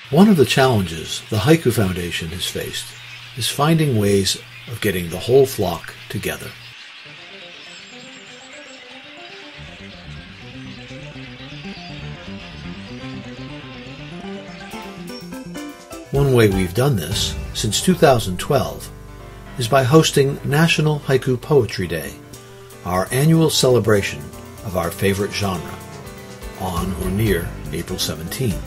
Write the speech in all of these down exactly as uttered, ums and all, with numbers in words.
One of the challenges the Haiku Foundation has faced is finding ways of getting the whole flock together. One way we've done this since two thousand twelve is by hosting National Haiku Poetry Day, our annual celebration of our favorite genre, on or near April seventeenth.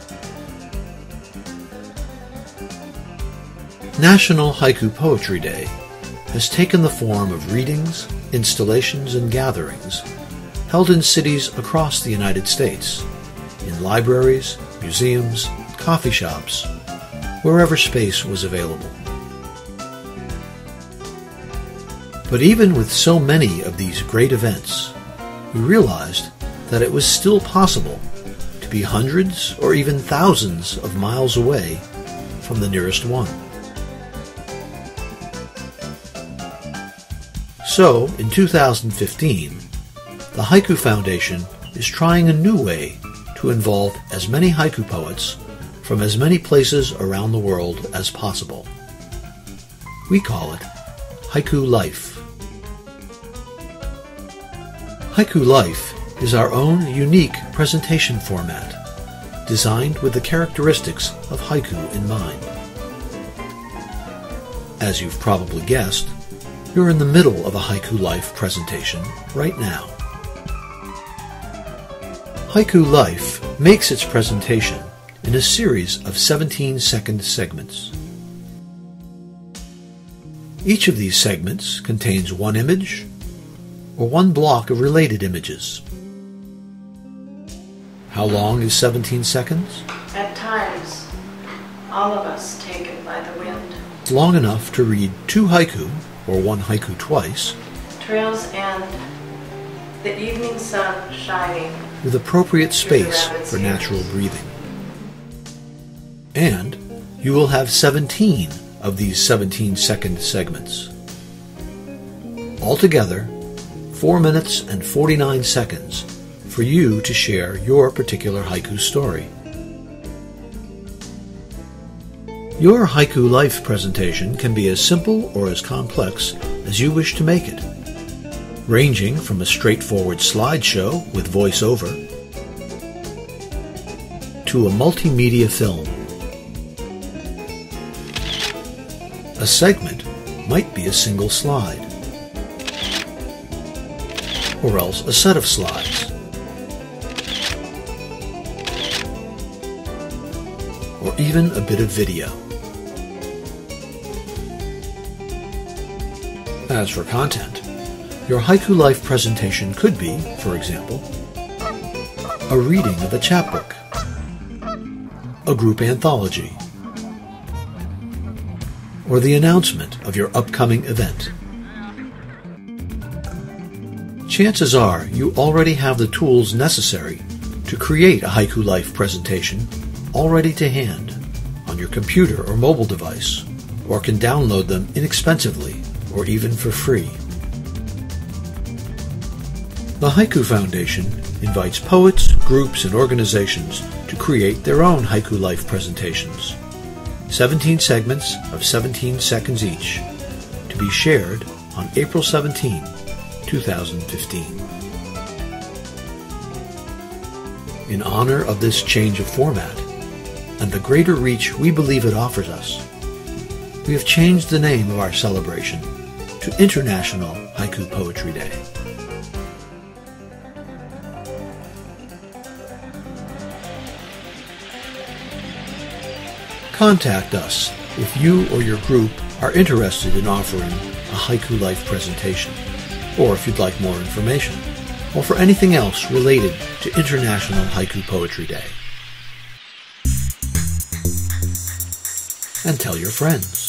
National Haiku Poetry Day has taken the form of readings, installations, and gatherings held in cities across the United States, in libraries, museums, coffee shops, wherever space was available. But even with so many of these great events, we realized that it was still possible to be hundreds or even thousands of miles away from the nearest one. So, in two thousand fifteen, the Haiku Foundation is trying a new way to involve as many haiku poets from as many places around the world as possible. We call it HaikuLife. HaikuLife is our own unique presentation format, designed with the characteristics of haiku in mind. As you've probably guessed, you're in the middle of a HaikuLife presentation right now. HaikuLife makes its presentation in a series of seventeen second segments. Each of these segments contains one image or one block of related images. How long is seventeen seconds? At times, all of us taken by the wind. It's long enough to read two haiku, or one haiku twice, Trails and the evening sun shining, with appropriate space for natural breathing. And you will have seventeen of these seventeen second segments. Altogether, four minutes and forty-nine seconds for you to share your particular haiku story. Your HaikuLife presentation can be as simple or as complex as you wish to make it, ranging from a straightforward slideshow with voiceover to a multimedia film. A segment might be a single slide, or else a set of slides, or even a bit of video. As for content, your HaikuLife presentation could be, for example, a reading of a chapbook, a group anthology, or the announcement of your upcoming event. Chances are you already have the tools necessary to create a HaikuLife presentation already to hand on your computer or mobile device, or can download them inexpensively or even for free. The Haiku Foundation invites poets, groups, and organizations to create their own HaikuLife presentations, seventeen segments of seventeen seconds each, to be shared on April seventeenth, two thousand fifteen. In honor of this change of format and the greater reach we believe it offers us, we have changed the name of our celebration to International Haiku Poetry Day. Contact us if you or your group are interested in offering a HaikuLife presentation, or if you'd like more information, or for anything else related to International Haiku Poetry Day. And tell your friends.